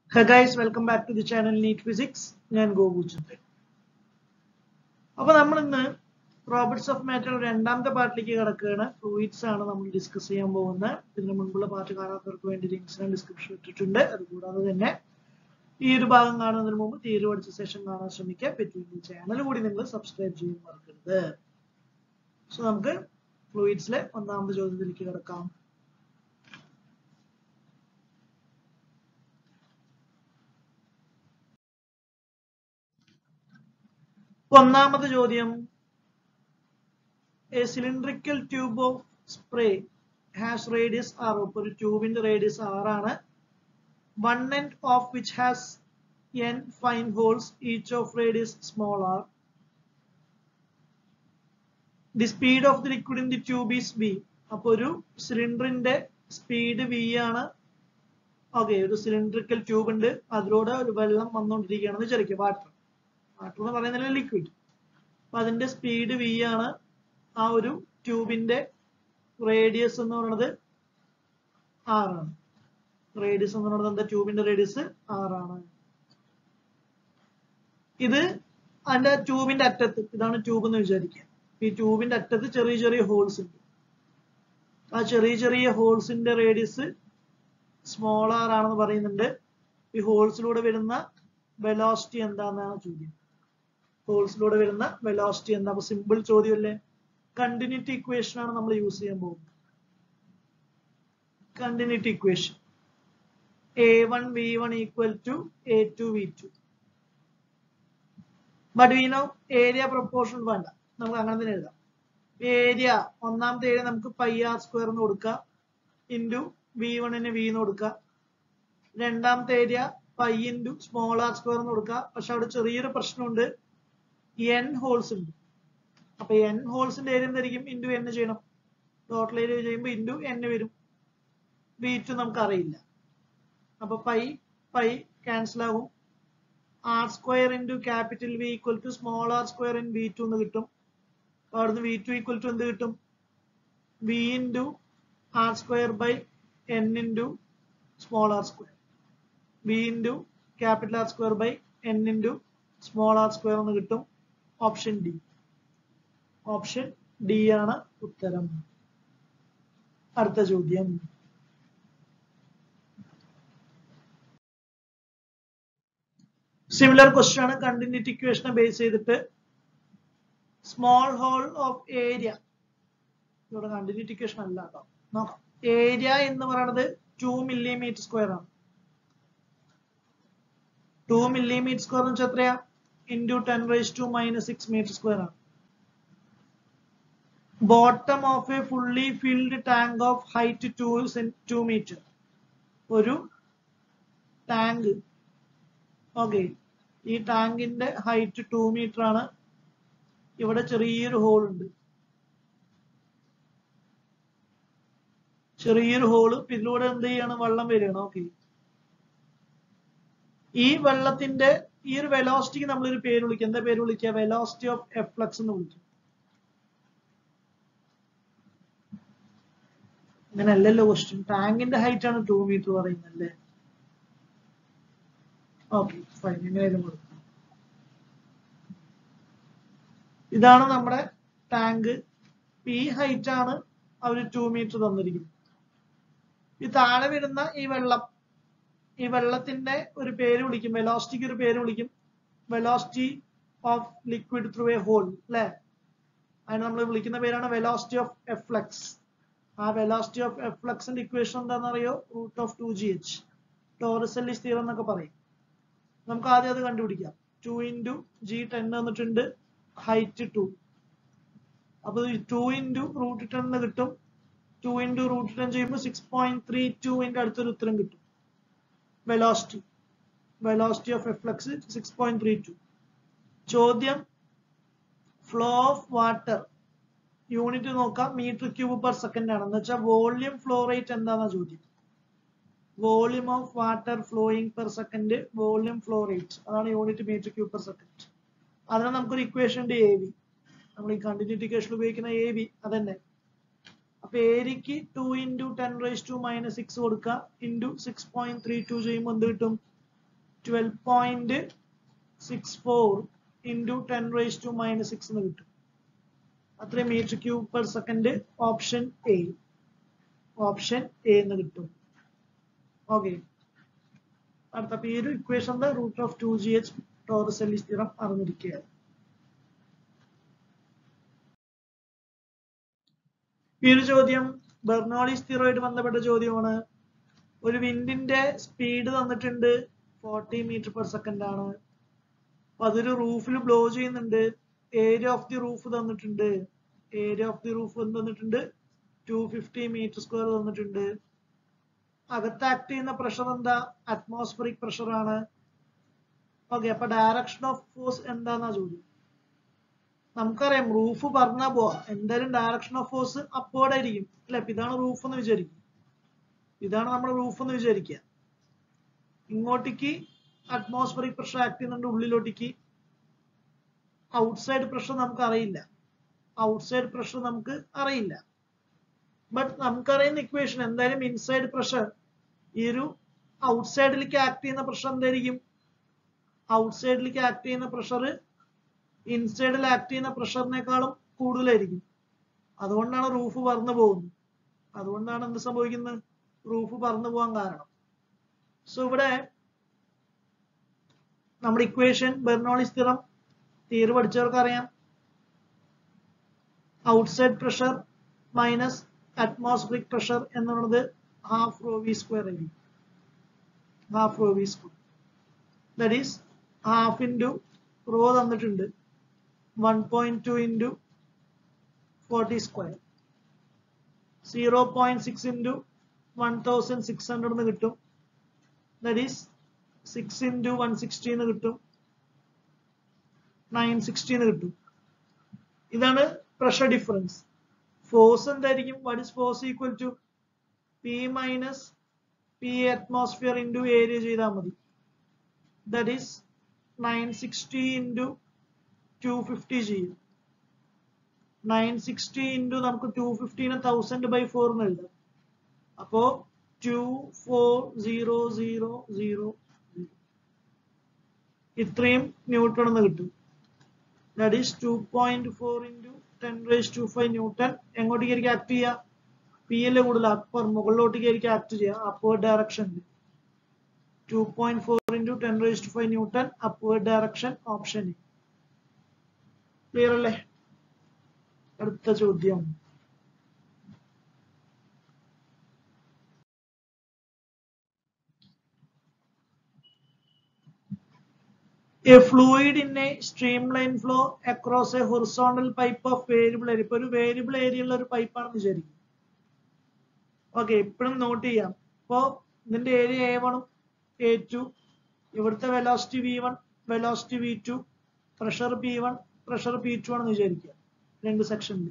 Hey guys, welcome back to the channel Neat Physics. ഞാൻ ഗോപുചന്ദ്രൻ. അപ്പോൾ നമ്മൾ ഇന്ന് പ്രോപ്പർട്ടീസ് ഓഫ് മാറ്റർ രണ്ടാമത്തെ പാർട്ടിലേക്ക് കടക്കുകയാണ്. ഫ്ലൂയിഡ്സ് ആണ് നമ്മൾ ഡിസ്കസ് ചെയ്യാൻ പോകുന്നത്. ഇതിന് മുൻപുള്ള പാർട്ട് കാണാത്തവർക്ക് വേണ്ടി ലിങ്ക്സ് ഞാൻ ഡിസ്ക്രിപ്ഷനിൽ ഇട്ടിട്ടുണ്ട്. അതുകൂടാതെ തന്നെ ഈ ഒരു ഭാഗം കാണുന്നതിന് മുമ്പ് തിയറി പഠിച്ച സെഷൻ കാണാൻ ശ്രമിക്കുക. പറ്റുമെങ്കിൽ ചാനൽ കൂടി നിങ്ങൾ സബ്സ്ക്രൈബ് ചെയ്യാൻ മറക്കരുത്. സോ നമുക്ക് ഫ്ലൂയിഡ്സിലെ ഒന്നാമത്തെ ചോദ്യത്തിലേക്ക് കടക്കാം. ഒന്നാമത്തെ ചോദ്യം, a cylindrical tube of spray has radius r. ഒരു ട്യൂബിന്റെ റേഡിയസ് r ആണ്. One end of which has n fine holes, each of radius small r. The speed of the liquid in the tube is v. അപ്പോൾ ഒരു സിലിണ്ടറിന്റെ speed v ആണ്. Okay, ഒരു cylindrical tube ഉണ്ട്, അതിലൂടെ ഒരു വെള്ളം വന്നുകൊണ്ടിരിക്കുകയാണെന്ന് വിചാരിക്കുക. വാട്ടർ എന്ന് പറയുന്നത് ലിക്വിഡ്. അപ്പൊ അതിന്റെ സ്പീഡ് v ആണ്. ആ ഒരു ട്യൂബിന്റെ റേഡിയസ് എന്ന് പറയുന്നത് r ആണ്. റേഡിയസ് എന്ന് പറയുന്നത് എന്താ? ട്യൂബിന്റെ റേഡിയസ് r ആണ്. ഇത് അതിന്റെ ട്യൂബിന്റെ അറ്റത്ത്, ഇതാണ് ട്യൂബ് എന്ന് വിചാരിക്കുക. ഈ ട്യൂബിന്റെ അറ്റത്ത് ചെറിയ ചെറിയ ഹോൾസ് ഉണ്ട്. ആ ചെറിയ ചെറിയ ഹോൾസിന്റെ റേഡിയസ് സ്മോൾ r ആണെന്ന് പറയുന്നുണ്ട്. ഈ ഹോൾസിലൂടെ വരുന്ന വെലോസിറ്റി എന്താണെന്നാണ് ചോദ്യം. ഹോൾസിലൂടെ വരുന്ന വെലോസിറ്റി എന്താ? അപ്പൊ സിമ്പിൾ ചോദ്യമല്ലേ. കണ്ടിന്യൂറ്റി ഇക്വേഷൻ ആണ് നമ്മൾ യൂസ് ചെയ്യാൻ പോകുന്നത്. Continuity equation a1 v1 equal to a2 v2. But we know area proportion വേണ്ട, നമുക്ക് അങ്ങനെ തന്നെ എഴുതാം. ഏരിയ, ഒന്നാമത്തെ ഏരിയ നമുക്ക് പൈ ആർ സ്ക്വയർ എന്ന് കൊടുക്കാം, ഇൻറ്റു v1 v എന്ന് കൊടുക്കാം. രണ്ടാമത്തെ area pi into small r square എന്ന് കൊടുക്കാം. പക്ഷെ അവിടെ ചെറിയൊരു പ്രശ്നമുണ്ട്, n ഹോൾസ് ഉണ്ട്. അപ്പൊ n ഹോൾസിന്റെ ഏരിയ എന്തായിരിക്കും? ഇൻറ്റു n ചെയ്യണം. ടോട്ടൽ ഏരിയ ചെയ്യുമ്പോൾ ഇൻറ്റു n വരും. v2 നമുക്ക് അറിയില്ല. അപ്പൊ പൈ ക്യാൻസൽ ആകും. R square into capital V equal to small r square in v2 എന്ന് കിട്ടും. അപ്പൊ അവിടുന്ന് v2 ഈക്വൽ ടു എന്ത് കിട്ടും? v into R square by n into small r square. v into capital R square by n into small r square എന്ന് കിട്ടും. Option D. Option D ആണ് ഉത്തരം. അടുത്ത ചോദ്യം, സിമിലർ ക്വസ്റ്റ്യൻ ആണ്. കണ്ടിന്യൂറ്റി ഇക്വേഷനെ ബേസ് ചെയ്തിട്ട് സ്മോൾ ഹോൾ ഓഫ് ഏരിയ, ഇവിടെ കണ്ടിന്യൂറ്റി ഇക്വേഷൻ അല്ല കേട്ടോ, നോക്കാം. ഏരിയ എന്ന് പറയുന്നത് 2 millimeter സ്ക്വയർ ആണ്. 2 millimeter സ്ക്വയർ എന്ന് വെച്ചാൽ എത്രയാ? ഇൻറ്റു 10⁻⁻⁶ മീറ്റർ സ്ക്വയർ ആണ്. Bottom of a fully filled tank of height 2 meter. ഒരു ടാങ്ക്, ഓക്കെ, ഈ ടാങ്കിന്റെ ഹൈറ്റ് 2 meter ആണ്. ഇവിടെ ചെറിയൊരു ഹോൾ ഉണ്ട്, ചെറിയൊരു ഹോള്. ഇതിലൂടെ എന്ത് ചെയ്യാണ്? വെള്ളം വരികയാണ്. ഓക്കെ, ഈ വെള്ളത്തിന്റെ ഈ ഒരു വെലോസിറ്റിക്ക് നമ്മളൊരു പേര് വിളിക്കുക. എന്താ പേര് വിളിക്കുക? വെലോസിറ്റി ഓഫ് എഫ്ലക്സ് എന്ന് വിളിക്കും. അങ്ങനെ അല്ലല്ലോ ക്വസ്റ്റ്യൻ. ടാങ്കിന്റെ ഹൈറ്റ് ആണ് 2 meter പറയുന്നത് അല്ലേ? ഓക്കെ, ഫൈൻ, എങ്ങനെയായാലും കൊടുക്കാം. ഇതാണ് നമ്മുടെ ടാങ്ക്. ഈ ഹൈറ്റ് ആണ് അവർ 2 meter തന്നിരിക്കുന്നത്. ഈ താഴെ വരുന്ന ഈ വെള്ളം, ഈ വെള്ളത്തിന്റെ ഒരു പേര് വിളിക്കും, വെലോസിറ്റിക്ക് ഒരു പേര് വിളിക്കും. Velocity of liquid through a hole അല്ലെ? അതിന് നമ്മൾ വിളിക്കുന്ന പേരാണ് വെലോസിറ്റി ഓഫ് എഫ്ലക്സ്. ആ വെലോസിറ്റി ഓഫ് എഫ്ലക്സിന്റെ ഇക്വേഷൻ എന്താണെന്നറിയോ? √2gh, ടോറസെല്ലിസ് തിയറം എന്നൊക്കെ പറയും. നമുക്ക് ആദ്യം അത് കണ്ടുപിടിക്കാം. 2 × g10 തന്നിട്ടുണ്ട്, ഹൈറ്റ് 2. അപ്പൊ 2 × √10 കിട്ടും. 2 × √10 ചെയ്യുമ്പോൾ 6.32 അടുത്തൊരു ഉത്തരം കിട്ടും. Velocity of efflux 6.32. ചോദ്യം, ഫ്ലോ ഓഫ് വാട്ടർ യൂണിറ്റ് നോക്കാം, മീറ്റർ ക്യൂബ് പെർ സെക്കൻഡ് ആണ്. എന്ന് വെച്ചാൽ വോളിയം ഫ്ലോ റേറ്റ് എന്താണെന്ന ചോദ്യം. Volume of water flowing per second, volume flow rate, അതാണ് unit metre cube per second. അതിന് നമുക്കൊരു ഇക്വേഷൻ ഉണ്ട്, AV. നമ്മൾ ഈ കണ്ടിന്യൂറ്റി ഇക്വേഷൻ ഉപയോഗിക്കുന്ന AV അതന്നെ. അപ്പൊ ഏരിയക്ക് 2 × 10⁻⁻⁶ കൊടുക്കുക, ഇൻറ്റു 6.32 ചെയ്യുമ്പോൾ എന്ത് കിട്ടും? 12.64 into 10 raised to minus 6 എന്ന് കിട്ടും. അത്രയും metre cube per second. Option A എന്ന് കിട്ടും. ഓക്കെ, അടുത്ത ഈ ഒരു ഇക്വേഷന്റെ root of 2gh Taurus-Ellis theorem അറിഞ്ഞിരിക്കുക. ഈ ഒരു ചോദ്യം ബെർണോളിസ് തിയറമായിട്ട് ബന്ധപ്പെട്ട ചോദ്യമാണ്. ഒരു വിൻഡിന്റെ സ്പീഡ് തന്നിട്ടുണ്ട് 40 മീറ്റർ പെർ സെക്കൻഡ് ആണ്. അപ്പൊ അതൊരു റൂഫിൽ ബ്ലോ ചെയ്യുന്നുണ്ട്. ഏരിയ ഓഫ് ദി റൂഫ് തന്നിട്ടുണ്ട്. ഏരിയ ഓഫ് ദി റൂഫ് തന്നിട്ടുണ്ട് 250 മീറ്റർ സ്ക്വയർ തന്നിട്ടുണ്ട്. അകത്ത് ആക്ട് ചെയ്യുന്ന പ്രഷർ എന്താ? അറ്റ്മോസ്ഫിയറിക് പ്രഷർ ആണ്. ഓക്കെ, അപ്പൊ ഡയറക്ഷൻ ഓഫ് ഫോഴ്സ് എന്താന്നാ ചോദ്യം. നമുക്കറിയാം റൂഫ് പറഞ്ഞാ പോവാ, എന്തായാലും ഡയറക്ഷൻ ഓഫ് ഫോഴ്സ് അപ്വേർഡ് ആയിരിക്കും അല്ലെ. അപ്പൊ ഇതാണ് റൂഫ് എന്ന് വിചാരിക്കും. ഇതാണ് നമ്മുടെ റൂഫ് എന്ന് വിചാരിക്കുക. ഇങ്ങോട്ടേക്ക് അറ്റ്മോസ്ഫിയറിക് പ്രഷർ ആക്ട് ചെയ്യുന്നുണ്ട്, ഉള്ളിലോട്ടേക്ക്. ഔട്ട്സൈഡ് പ്രഷർ നമുക്ക് അറിയില്ല. ബട്ട് നമുക്കറിയുന്ന ഇക്വേഷൻ എന്തായാലും ഇൻസൈഡ് പ്രഷർ, ഈ ഒരു ഔട്ട്സൈഡിലേക്ക് ആക്ട് ചെയ്യുന്ന പ്രഷർ എന്തായിരിക്കും? ഔട്ട്സൈഡിലേക്ക് ആക്ട് ചെയ്യുന്ന പ്രഷർ ഇൻസൈഡിൽ ആക്ട് ചെയ്യുന്ന പ്രഷറിനേക്കാളും കൂടുതലായിരിക്കും. അതുകൊണ്ടാണ് റൂഫ് പറന്നു പോകുന്നത്. അതുകൊണ്ടാണ് എന്ത് സംഭവിക്കുന്നത്? റൂഫ് പറന്നു പോകാൻ കാരണം. സോ ഇവിടെ നമ്മുടെ ഇക്വേഷൻ ബെർണോളിസ് തിയറം തിയറി പഠിച്ചവർക്ക് അറിയാം. Outside pressure minus atmospheric pressure എന്നുള്ളത് ഹാഫ് റോ വി സ്ക്വയർ ആയിരിക്കും. Half rho v square, that is half into rho തന്നിട്ടുണ്ട് 1.2 into 40 square, 0.6 into 1600 എന്ന് കിട്ടും. That is 6 into 160 എന്ന് കിട്ടും. 960 എന്ന് കിട്ടും. ഇതാണ് പ്രഷർ ഡിഫറൻസ്. ഫോഴ്സ് എന്തായിരിക്കും? What is force equal to P minus P atmosphere into area ചെയ്താൽ മതി. That is 960 into 250 ചെയ്യും. 960 into നമുക്ക് 250 1000/4 എന്ന് എഴുതാം. അപ്പോ 24000 ഇത്രയും ന്യൂട്ടൺ എന്ന് കിട്ടും. That is 2.4 into 10 raised to 5 newton. എങ്ങോട്ടേക്ക് ആക്ട് ചെയ്യുക? പി എൽ കൂടുതൽ അപ്പർ മുകളിലോട്ടേക്ക് ആക്ട് ചെയ്യുക, അപ്വേർഡ് ഡയറക്ഷനിൽ. 2.4 into 10 raised to 5 newton, upward direction, option A. Clear അല്ലേ? അടുത്ത ചോദ്യം. A fluid in a streamline flow across a horizontal pipe of variable area. ഇപ്പൊ ഒരു വേരിയബിൾ ഏരിയ ഉള്ള ഒരു പൈപ്പാണെന്ന് വിചാരിക്കും. ഓക്കെ, ഇപ്പോഴും നോട്ട് ചെയ്യാം. ഇപ്പോ ഇതിന്റെ ഏരിയ A1 A2, ഇവിടുത്തെ velocity V1, velocity V2, pressure P1, pressure P2 ആണെന്ന് വിചാരിക്കുക. രണ്ട് സെക്ഷനിൽ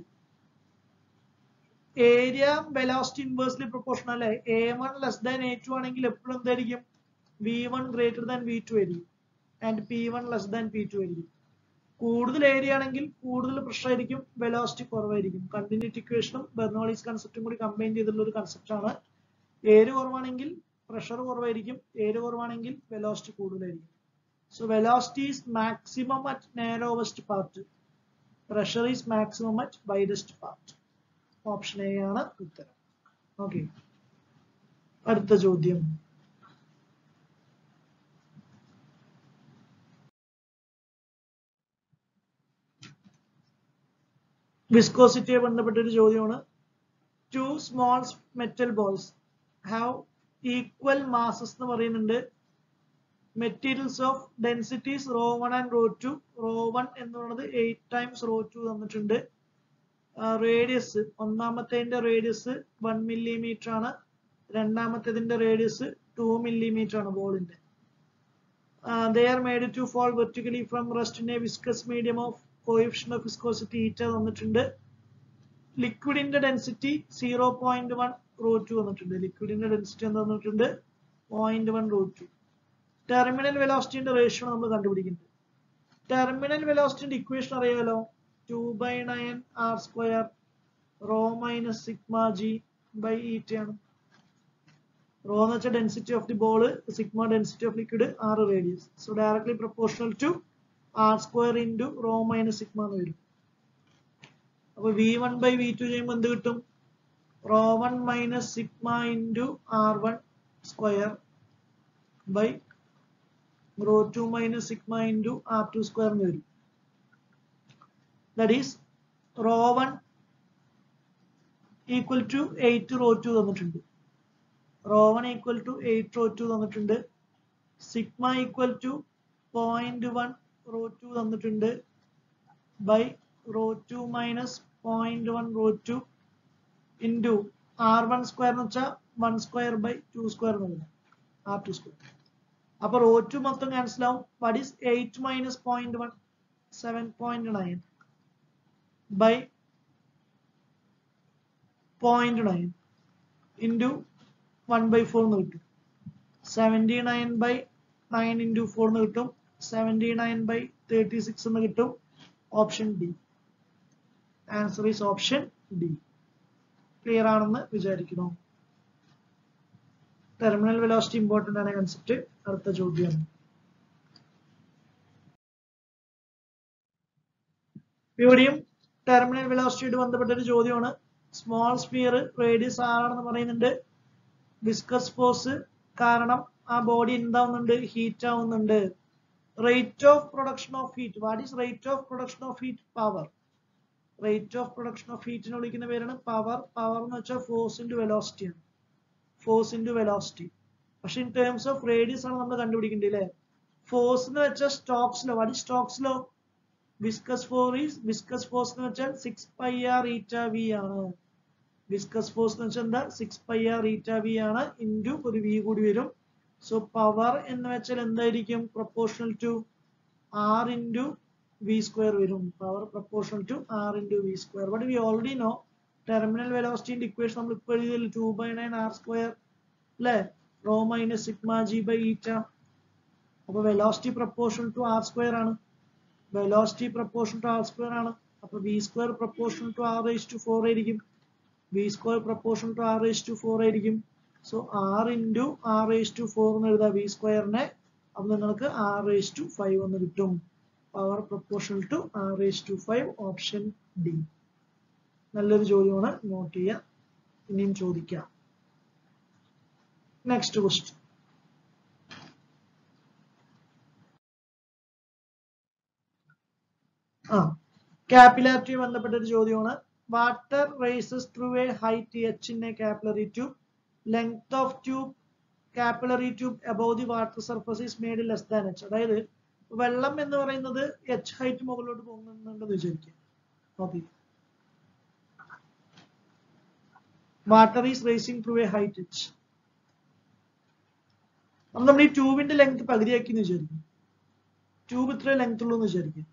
ഏരിയ വെലോസിറ്റി ഇൻവേഴ്സ്ലി പ്രൊപ്പോർഷണൽ അല്ലെ. A1 ലെസ് ദാൻ A2 ആണെങ്കിൽ എപ്പോഴും എന്തായിരിക്കും? V1 ഗ്രേറ്റർ ദാൻ V2 ആയിരിക്കും. And P1 less than P2 ആയിരിക്കും. കൂടുതൽ ഏരിയ ആണെങ്കിൽ കൂടുതൽ പ്രഷർ ആയിരിക്കും, വെലോസിറ്റി കുറവായിരിക്കും. കണ്ടിന്യൂറ്റി ഇക്വേഷനും ബെർണോളിസ് കൺസെപ്റ്റും കൂടി കമ്പൈൻ ചെയ്തിട്ടുള്ള ഒരു കൺസെപ്റ്റ് ആണ്. ഏരിയ കുറവാണെങ്കിൽ പ്രഷർ കുറവായിരിക്കും, ഏരിയ കുറവാണെങ്കിൽ വെലോസിറ്റി കൂടുതലായിരിക്കും. So velocity is maximum at narrowest part, pressure is maximum at widest part. Option A ആണ് ഉത്തരം. ഓക്കെ, അടുത്ത ചോദ്യം. വിസ്കോസിറ്റിയെ ബന്ധപ്പെട്ട ഒരു ചോദ്യമാണ്. Two small metal balls have equal masses എന്ന് പറയുന്നുണ്ട്. Materials of densities ρ1 and ρ2. ρ1 എന്ന് പറയുന്നത് 8 times ρ2 തന്നിട്ടുണ്ട്. റേഡിയസ്, ഒന്നാമത്തേതിന്റെ റേഡിയസ് 1 millimeter ആണ്, രണ്ടാമത്തേതിന്റെ റേഡിയസ് 2 millimeter ആണ് ബോളിന്റെ. They are made to fall vertically from rest in a viscous medium of coefficient of viscosity eta തന്നിട്ടുണ്ട്. ലിക്വിഡിന്റെ density 0.1 ρ2 തന്നിട്ടുണ്ട്. ലിക്വിഡിന്റെ density എന്താ തന്നിട്ടുണ്ട്? 0.1 ρ2. ടെർമിനൽ വെലോസിറ്റിന്റെ റേഷ്യോ നമ്മൾ കണ്ടുപിടിക്കുന്നത്. ടെർമിനൽ വെലോസിറ്റിന്റെ ഇക്വേഷൻ അറിയാലോ, 2/9 r² ρ - σg/η ആണ്. Rho എന്ന് വെച്ചാൽ density of the ball, sigma density of liquid, r radius. So directly proportional to r² into rho minus sigma എന്ന് വരും. അപ്പൊ v1/v2 ചെയ്യുമ്പോൾ എന്ത് കിട്ടും? ρ1 minus sigma into r1² by ρ2 minus sigma into r2² എന്ന് വരും. ദാറ്റ് ഈസ് ρ1 ഈക്വൽ ടു 8 ρ2 തന്നിട്ടുണ്ട്. ρ1 equal to 8 ρ2 തന്നിട്ടുണ്ട്. സിഗ്മ ഈക്വൽ ടു 0.1 ρ2 തന്നിട്ടുണ്ട് ബൈ ρ2 മൈനസ് 0.1 ρ2 ഇൻറ്റു r1² എന്ന് വെച്ചാൽ 1² ബൈ 2² എന്ന് വരും, r2². അപ്പൊ ρ2 മൊത്തം ക്യാൻസൽ ആവും. What is 8 minus 0.1? 7.9 by 0.9 into 1/4 എന്ന് കിട്ടും. 79/9 ഇൻറ്റു 4 എന്ന് കിട്ടും. 79/36 എന്ന് കിട്ടും. Option D. Answer is option D. Clear ആണെന്ന് വിചാരിക്കുന്നു. ടെർമിനൽ വെലോസിറ്റി ഇമ്പോർട്ടന്റ് ആണ് കൺസെപ്റ്റ്. അടുത്ത ചോദ്യം. ഇവിടെയും ടെർമിനൽ വെലോസിറ്റിയോട് ബന്ധപ്പെട്ട ഒരു ചോദ്യമാണ്. സ്മോൾ സ്ഫിയർ റേഡിയസ് r ആണെന്ന് പറയുന്നുണ്ട്. വിസ്കസ് ഫോഴ്സ് കാരണം ആ ബോഡി എന്താവുന്നുണ്ട്? ഹീറ്റ് ആവുന്നുണ്ട്. Rate of production of heat. What is rate of production of heat? Power. Rate of production of ഹീറ്റിനെ വിളിക്കുന്ന പേരാണ് പവർ. പവർ എന്ന് വെച്ചാൽ ഫോഴ്സ് ഇൻറ്റു വെലോസിറ്റി ആണ്. Force into velocity. പക്ഷെ ഇൻ ടേംസ് ഓഫ് റേഡിയസ് ആണ് നമ്മൾ കണ്ടുപിടിക്കേണ്ടത് അല്ലേ? ഫോഴ്സ് എന്ന് വെച്ചാൽ Stokes law. What is Stokes law? Viscous force എന്ന് വെച്ചാൽ 6πr ηv ആണ്. വിസ്കസ് ഫോഴ്സ് എന്ന് വെച്ചാൽ എന്താ? 6πr ηv ആണ്. ഇൻറ്റു ഒരു v കൂടി വരും. സോ പവർ എന്ന് വെച്ചാൽ എന്തായിരിക്കും? Proportional to r into v² വരും. Power proportional to r into v². But we already know terminal വെലോസിറ്റിന്റെ ഇക്വേഷൻ നമ്മൾ ഇപ്പോൾ എഴുതിയല്ലോ, 2/9r² അല്ലേ? Rho minus sigma g by eta. അപ്പൊ വെലോസിറ്റി പ്രൊപ്പോർഷണൽ ടു r² ആണ്. വെലോസിറ്റി പ്രൊപ്പോർഷണൽ ടു r² ആണ്. അപ്പൊ v² പ്രൊപ്പോർഷണൽ ടു r⁴ ആയിരിക്കും. v² പ്രൊപ്പോർഷണൽ ടു r⁴ ആയിരിക്കും. സോ r ഇൻറ്റു r⁴ എന്ന് എഴുതാം v²നെ. അപ്പൊ നിങ്ങൾക്ക് r⁵ എന്ന് കിട്ടും. Power proportional to r⁵. Option D. നല്ലൊരു ചോദ്യമാണ്, നോട്ട് ചെയ്യാം. ഇനിയും ചോദിക്കാം. Next question. കാപ്പിലാരിറ്റി ബന്ധപ്പെട്ട ഒരു ചോദ്യമാണ്. Water rises through a height h in a capillary tube. Length of tube capillary tube above the water surface is made less than h. അതായത് വെള്ളം എന്ന് പറയുന്നത് h ഹൈറ്റ് മുകളിലോട്ട് പോകുന്നുണ്ടെന്ന് വിചാരിക്കുക. Okay, water is rising through a height h. നമ്മൾ ഈ ട്യൂബിന്റെ length പകുതിയാക്കി എന്ന് വിചാരിക്കും. ട്യൂബ് ഇത്ര ലെങ്ത് ഉള്ളൂ എന്ന് വിചാരിക്കും.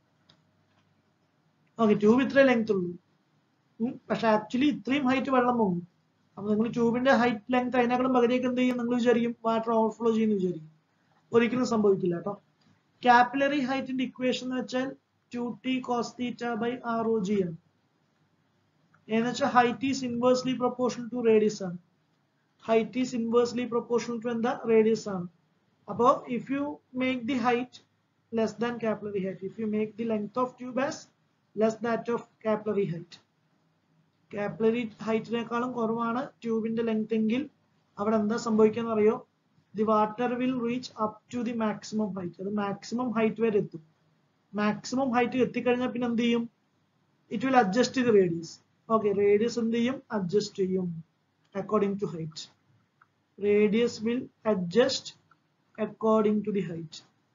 ഓക്കെ, ട്യൂബ് ഇത്ര ലെങ്ത് ഉള്ളൂ. പക്ഷെ ആക്ച്വലി ഇത്രയും ഹൈറ്റ് വെള്ളം പോകും. അപ്പൊ നിങ്ങൾ ട്യൂബിന്റെ ഹൈറ്റ് ലെങ്ത് അതിനേക്കാളും പകുതിയൊക്കെ എന്ത് ചെയ്യും? നിങ്ങൾ വിചാരിക്കും വാട്ടർ ഓവർഫ്ലോ ചെയ്യുന്നു വിചാരിക്കും. ഒരിക്കലും സംഭവിക്കില്ല കേട്ടോ. കാപ്പിലറി ഹൈറ്റിന്റെ ഇക്വേഷൻ എന്ന് വെച്ചാൽ 2t cos θ by rog ആണ്. എന്ന് വെച്ചാൽ height is inversely proportional to radius ആണ്. Height is inversely proportional to എന്താ? റേഡിയസ് ആണ്. അപ്പോ if you make the height less than capillary height, if you make the length of tube as less that of capillary height, capillary ഹൈറ്റിനേക്കാളും കുറവാണ് ട്യൂബിന്റെ length എങ്കിൽ അവിടെ എന്താ സംഭവിക്കാന്ന് അറിയോ? The water will reach up to the maximum height. അത് maximum height വരെ എത്തും. മാക്സിമം ഹൈറ്റ് എത്തിക്കഴിഞ്ഞാൽ പിന്നെ എന്ത് ചെയ്യും? It will adjust the radius. Okay, radius എന്ത് ചെയ്യും? അഡ്ജസ്റ്റ് ചെയ്യും according to height. Radius will adjust according to the height.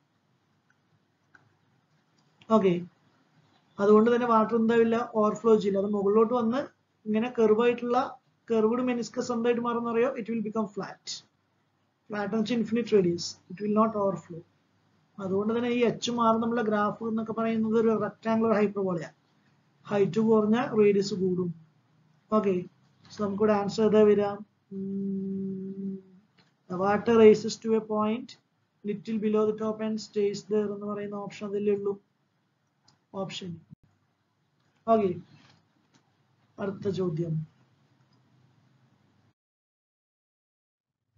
Okay, അതുകൊണ്ട് തന്നെ വാട്ടർ എന്താവില്ല? ഓവർഫ്ലോ ചെയ്യില്ല. അത് മുകളിലോട്ട് വന്ന് ഇങ്ങനെ കർവായിട്ടുള്ള കർവ്ഡ് മെനിസ്കസ് എന്തായിട്ട് മാറുന്ന അറിയോ? It will become flat. Flat എന്ന് വെച്ചാൽ infinite radius. It will not overflow. അതുകൊണ്ട് തന്നെ ഈ h മാറും നമ്മുടെ ഗ്രാഫ് എന്നൊക്കെ പറയുന്നത് ഒരു റെക്ടാംഗുലർ ഹൈപ്പർബോളയാണ്. ഹൈറ്റ് കുറഞ്ഞ റേഡിയസ് കൂടും. ഓക്കെ, സോ നമുക്കിവിടെ ആൻസർ ഏതാ വരാം? Water rises to a point little below the top and stays there എന്ന് പറയുന്ന ഓപ്ഷൻ അതിലേ ഉള്ളൂ. ഓപ്ഷൻ. ഓക്കെ, അടുത്ത ചോദ്യം.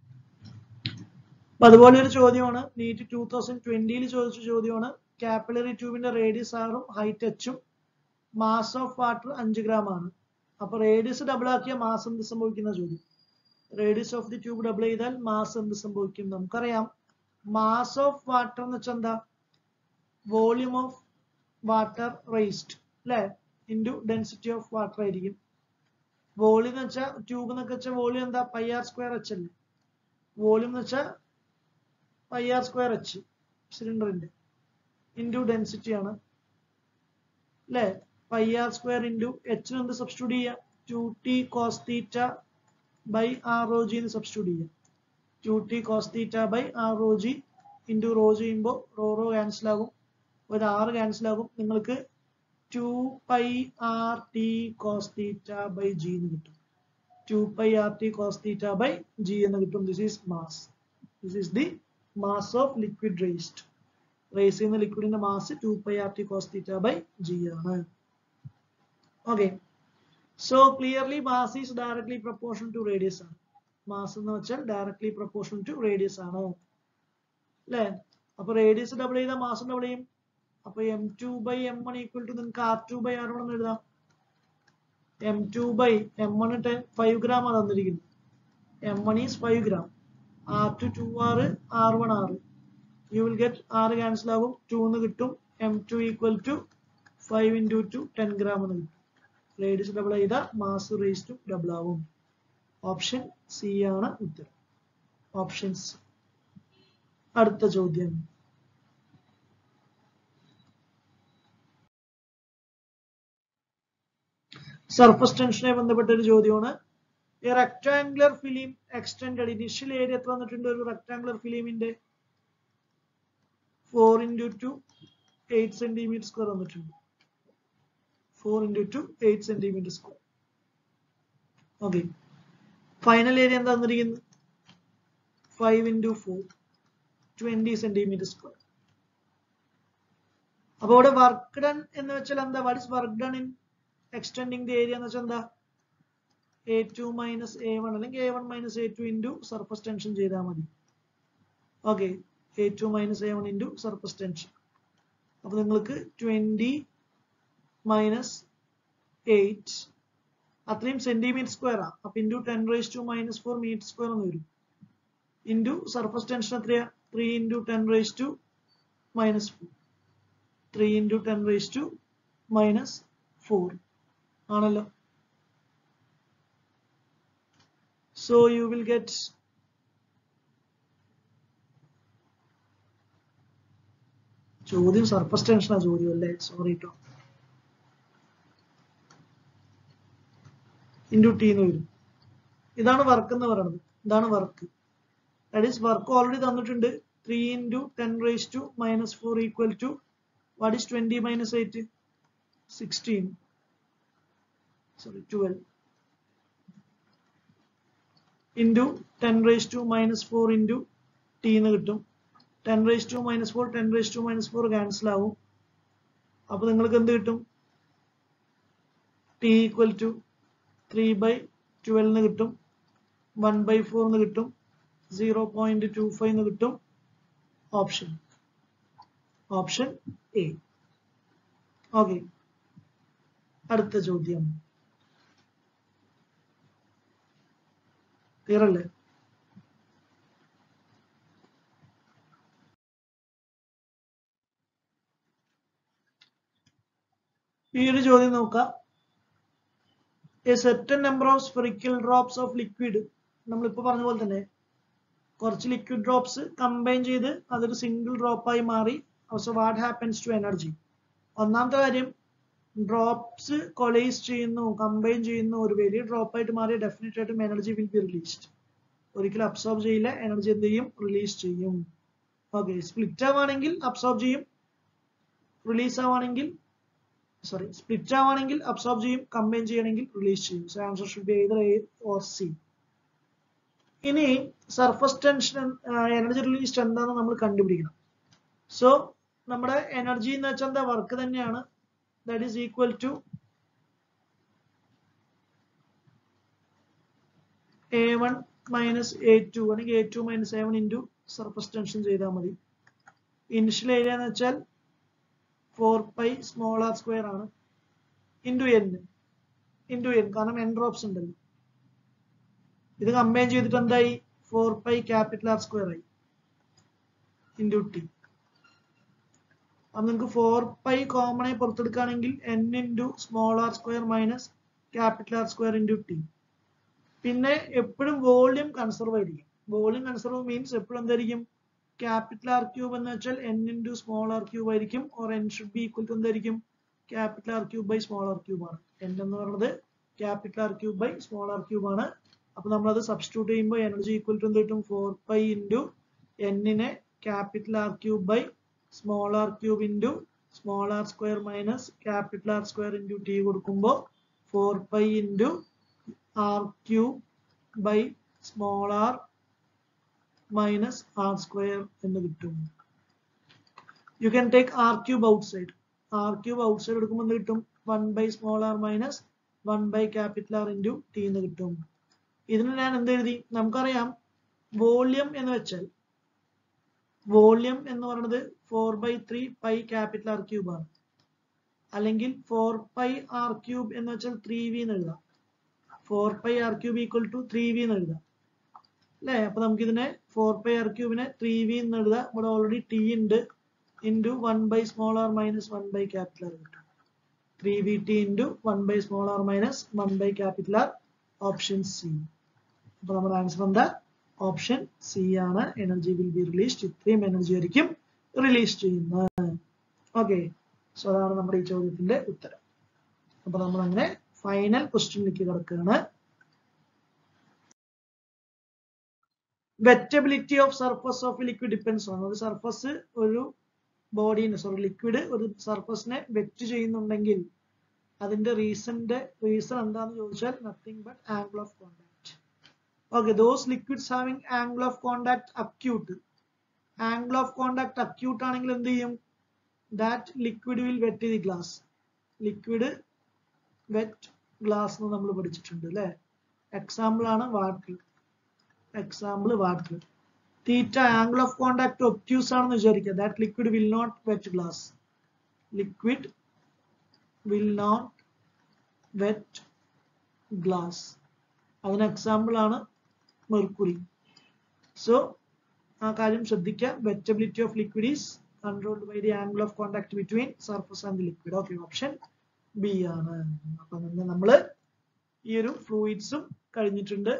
അപ്പൊ അതുപോലെ ഒരു ചോദ്യമാണ് നീറ്റ് 2020 ചോദിച്ച ചോദ്യമാണ്. കാപ്പിലറി ട്യൂബിന്റെ റേഡിയസ് ആറും ഹൈറ്റ് എച്ചും മാസ് ഓഫ് വാട്ടർ 5 gram ആണ്. അപ്പൊ റേഡിയസ് ഡബിൾ ആക്കിയ മാസ് എന്ത് സംഭവിക്കുന്ന ചോദ്യം. Radius of the tube double ചെയ്താൽ മാസ് എന്ത് സംഭവിക്കും. നമുക്കറിയാം മാസ് ഓഫ് വാട്ടർ എന്ന് വെച്ചാൽ എന്താ, വോളിയം ഓഫ് വാട്ടർ റേസ്ഡ് അല്ലെ ഇൻറ്റു ഡെൻസിറ്റി ഓഫ് വാട്ടർ ആയിരിക്കും. വോളിയം എന്ന് വെച്ചാൽ ട്യൂബ് എന്നൊക്കെ വെച്ചാൽ വോളിയം എന്താ πr² h അല്ലേ. വോളിയം എന്ന് വെച്ചാൽ πr² h സിലിണ്ടറിന്റെ ഇൻറ്റു ഡെൻസിറ്റി ആണ് അല്ലെ. πr² ഇൻറ്റു h എന്ത് സബ്സ്റ്റിറ്റ്യൂട്ട് ചെയ്യാം, 2t cos θ by rho g എന്ന് സബ്സ്റ്റിറ്റ്യൂട്ട് ചെയ്യാം. 2t cos θ by rho g into rho ചെയ്യുമ്പോൾ റോ ക്യാൻസൽ ആകും, ഒരു r ക്യാൻസൽ ആകും. നിങ്ങൾക്ക് 2πrt cos θ by g എന്ന് കിട്ടും. 2πrt cos θ by g എന്ന് കിട്ടും. This is mass. This is the mass of liquid raised. Raise ചെയ്യുന്ന ലിക്വിഡിന്റെ mass 2πrt cos θ by g ആണ്. Okay. So clearly mass is directly proportional to radius ആണ്. Mass എന്ന് വെച്ചാൽ directly proportional to radius ആണ് അല്ലേ. അപ്പൊ റേഡിയസ് ഡബിൾ ചെയ്താൽ മാസം ഡബിൾ ചെയ്യും. അപ്പൊ m2 by m1 equal to നിങ്ങൾക്ക് r2 by r1 എന്ന് എഴുതാം. m2 by m1 5 gram ആണ് തന്നിരിക്കുന്നത്. m1 is 5 gram. r2 2r, r1 r. You will get r cancel ആകും, 2 എന്ന് കിട്ടും. m2 equal to 5 into 2 10 gram എന്ന് കിട്ടും. റേഡിയസ് ഡബിൾ ചെയ്താൽ മാസ് റേസ് ടു ഡബിൾ ആവും. ഓപ്ഷൻ സി ആണ് ഉത്തരം. Option C. അടുത്ത ചോദ്യം. സർഫസ് ടെൻഷനെ ബന്ധപ്പെട്ട ഒരു ചോദ്യമാണ്. A rectangular film extended initial area എത്ര വന്നിട്ടുണ്ട് ഒരു റെക്ടാംഗുലർ ഫിലിമിന്റെ 4 into 2 8 cm² വന്നിട്ടുണ്ട്. 4 into 2 8 cm². Okay, final area എന്താ തന്നിരിക്കുന്നത് 5 into 4 20 cm². അപ്പൊ ഇവിടെ വർക്ക് ഡൺ എന്ന് വെച്ചാൽ എന്താ, what is work done in extending the area എന്ന് വെച്ചാൽ എന്താ, a2 minus a1 അല്ലെങ്കിൽ a1 minus a2 into surface tension ചെയ്താൽ മതി. Okay, a2 minus a1 into surface tension. അപ്പൊ നിങ്ങൾക്ക് 20 minus 8 അത്രയും cm² ആ. അപ്പൊ into 10 raised to minus 4 m² എന്ന് വരും. ഇൻറ്റു സർഫസ് ടെൻഷൻ എത്രയാ 3 into 10 raised to minus 4. 3 into 10 raised to minus 4 ആണല്ലോ. So you will get ചോദ്യം സർഫസ് ടെൻഷൻ ആ ചോദ്യം അല്ലേ, സോറി ട്ടോ. ഇൻറ്റു ടി എന്ന് വരും. ഇതാണ് വർക്ക് എന്ന് പറയുന്നത്. ഇതാണ് work. That is work already തന്നിട്ടുണ്ട്. 3 into 10 raised to minus 4 equal to what is 20 minus 8? 16. Sorry, 12. Into 10 raised to minus 4 into t എന്ന് കിട്ടും. 10 raised to minus 4 10 raised to minus 4 cancel ആവും. അപ്പൊ നിങ്ങൾക്ക് എന്ത് കിട്ടും, t equal to 3/12 എന്ന് കിട്ടും. 1/4 എന്ന് കിട്ടും. 0.25 എന്ന് കിട്ടും. Option A. ഓക്കെ, അടുത്ത ചോദ്യം. ക്ലിയർ അല്ലേ? ഈ ഒരു ചോദ്യം നോക്കാം. A certain number of spherical drops of liquid, നമ്മളിപ്പോ പറഞ്ഞ പോലെ തന്നെ കുറച്ച് ലിക്വിഡ് ഡ്രോപ്സ് കമ്പൈൻ ചെയ്ത് അതൊരു സിംഗിൾ ഡ്രോപ്പായി മാറി. Also what happens to energy? ഒന്നാമത്തെ കാര്യം, ഡ്രോപ്സ് കൊളൈസ് ചെയ്യുന്നു, കമ്പൈൻ ചെയ്യുന്നു, ഒരു വലിയ ഡ്രോപ്പ് ആയിട്ട് മാറി ഡെഫിനറ്റ് ആയിട്ടും എനർജി വിൽ ബി റിലീസ്ഡ്. ഒരിക്കലും അബ്സോർബ് ചെയ്യില്ല, എനർജി എന്ത് ചെയ്യും, റിലീസ് ചെയ്യും. ഓക്കെ, സ്പ്ലിറ്റ് ആവാണെങ്കിൽ അബ്സോർബ് ചെയ്യും, റിലീസ് ആവാണെങ്കിൽ സ്പ്ലിറ്റ് ആവാണെങ്കിൽ അബ്സോർബ് ചെയ്യും, കമ്പൈൻ ചെയ്യണമെങ്കിൽ റിലീസ് ചെയ്യും. So answer should be either A or C. ഇനി സർഫസ് ടെൻഷൻ എനർജി റിലീസ്ഡ് എന്താണെന്ന് നമ്മൾ കണ്ടുപിടിക്കണം. സോ നമ്മുടെ എനർജി എന്ന് വെച്ചാൽ എന്താ, വർക്ക് തന്നെയാണ്. That is equal to A1 minus A2 അല്ലെങ്കിൽ A2 minus A1 into surface tension ചെയ്താൽ മതി. ഇനിഷ്യൽ ഏരിയ എന്ന് വെച്ചാൽ 4 pi small r square ആണ് into n കാരണം n ഡ്രോപ്സ് ഉണ്ടല്ലോ. ഇത് കമ്പൈൻ ചെയ്തിട്ട് എന്തായി 4 pi capital R square ആയി into t. അപ്പൊ നിങ്ങൾക്ക് 4 pi കോമൺ ആയി പുറത്തെടുക്കുകയാണെങ്കിൽ n into small r square minus capital R square into t. പിന്നെ എപ്പോഴും വോളിയം കൺസർവ് ആയിരിക്കും. വോളിയം കൺസർവ് മീൻസ് എപ്പോഴും എന്തായിരിക്കും ക്യാപിറ്റൽ ആർ ക്യൂബ് എന്ന് വെച്ചാൽ n into small r cube ആയിരിക്കും or n should be equal to എന്തായിരിക്കും capital R cube by small r cube ആണ്. n എന്ന് പറയുന്നത് capital R cube by small r cube ആണ്. അപ്പൊ നമ്മൾ അത് സബ്സ്റ്റിറ്റ്യൂട്ട് ചെയ്യുമ്പോൾ എനർജി ഈക്വൽ ടു എന്ത് കിട്ടും 4 pi into n നെ capital R cube by small r cube into small r square minus capital R square into t കൊടുക്കുമ്പോൾ 4 pi into r cube by small r minus r square എന്ന് കിട്ടും. You can take r cube outside. r cube outside എടുക്കുമ്പോൾ എന്ത് കിട്ടും 1 by small r minus 1 by capital R into t എന്ന് കിട്ടും. ഇതിന് ഞാൻ എന്ത് എഴുതി നമുക്കറിയാം വോളിയം എന്ന് വെച്ചാൽ വോളിയം എന്ന് പറയുന്നത് 4 by 3 pi capital R cube ആണ്. അല്ലെങ്കിൽ 4 pi r cube എന്ന് വെച്ചാൽ 3v എന്ന് എഴുതാം. 4 pi r cube equal to 3v എന്ന് എഴുതാം അല്ലേ. അപ്പൊ നമുക്ക് ഇതിനെ 4 pi r cube നെ 3v എന്ന് എഴുതാം. ഇവിടെ ഓൾറെഡി t ഉണ്ട് into 1 by small r minus 1 by capital R കിട്ടും. 3vt into 1 by small r minus 1 by capital R, option C. അപ്പൊ നമ്മുടെ ആൻസർ എന്താ ഓപ്ഷൻ സി ആണ്. Energy will be released. ഇത്രയും എനർജി ആയിരിക്കും റിലീസ് ചെയ്യുന്നത്. ഓക്കെ, സോ അതാണ് നമ്മുടെ ഈ ചോദ്യത്തിന്റെ ഉത്തരം. അപ്പൊ നമ്മൾ അങ്ങനെ ഫൈനൽ ക്വസ്റ്റ്യനിലേക്ക് കിടക്കുകയാണ്. Wettability of surface of liquid depends on. ഒരു സർഫസ് ഒരു ബോഡീനെ ലിക്വിഡ് ഒരു സർഫസിനെ വെറ്റ് ചെയ്യുന്നുണ്ടെങ്കിൽ അതിന്റെ റീസൺ എന്താന്ന് ചോദിച്ചാൽ nothing but angle of contact. Okay, those liquids having angle of contact acute. Angle of contact acute ആണെങ്കിൽ എന്ത് ചെയ്യും that liquid will wet the glass. Liquid wet glass എന്ന് നമ്മൾ പഠിച്ചിട്ടുണ്ട് അല്ലെ. എക്സാമ്പിൾ ആണ് water. Example water. Theta angle of contact obtuse ആണെന്ന് വിചാരിക്കുക. That liquid will not wet glass. Liquid will not wet glass. അതിന് എക്സാമ്പിൾ ആണ് മെർക്കുറി. സോ ആ കാര്യം ശ്രദ്ധിക്കുക. Wettability of liquid is controlled by the angle of contact between surface and liquid. Okay, option B ആണ്. അപ്പൊ നമ്മള് ഈ ഒരു ഫ്ലൂയിഡ്സും കഴിഞ്ഞിട്ടുണ്ട്.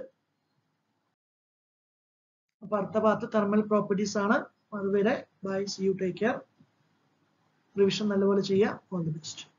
അപ്പൊ അടുത്ത ഭാഗത്ത് തെർമൽ പ്രോപ്പർട്ടീസ് ആണ്. അതുവരെ bye, see you, take care. Revision നല്ലപോലെ ചെയ്യാം. All the best.